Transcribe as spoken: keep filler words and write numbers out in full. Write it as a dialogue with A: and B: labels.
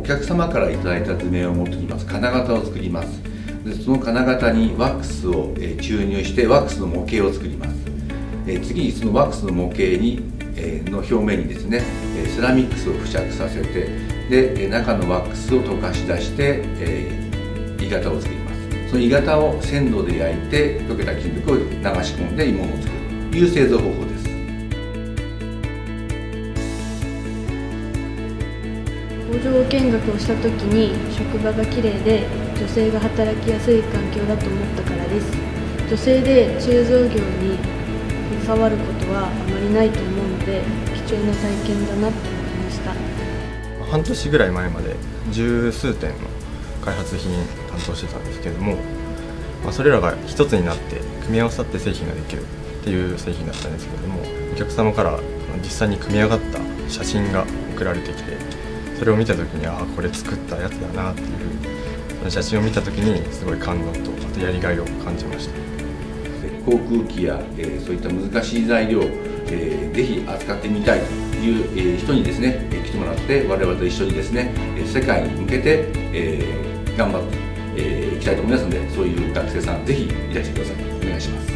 A: 客様からいただいた図面を持ってきます。金型を作ります。でその金型にワックスを注入してワックスの模型を作ります。次にそのワックスの模型にの表面にですねセラミックスを付着させて、で中のワックスを溶かし出して鋳型を作ります。その鋳型を鮮度で焼いて溶けた金属を流し込んで鋳物を作るという製造方法です。
B: 工場見学をした時に職場がきれいで女性が働きやすい環境だと思ったからです。女性で鋳造業に携わることはあまりないと思うので貴重な体験だなと思いました。
C: 半年ぐらい前まで十数点の開発品担当してたんですけれども、まあ、それらが一つになって組み合わさって製品ができるっていう製品だったんですけれども、お客様から実際に組み上がった写真が送られてきて、それを見た時にああこれ作ったやつだなっていうふうに、その写真を見た時にすごい感動とあとやりがいを感じました。
A: 航空機や、えー、そういった難しい材料、えー、ぜひ扱ってみたいという、えー、人にですね来てもらって、我々と一緒にですね世界に向けて、えー、頑張ってい、えー、きたいと思いますので、そういう学生さんぜひいらしてください。お願いします。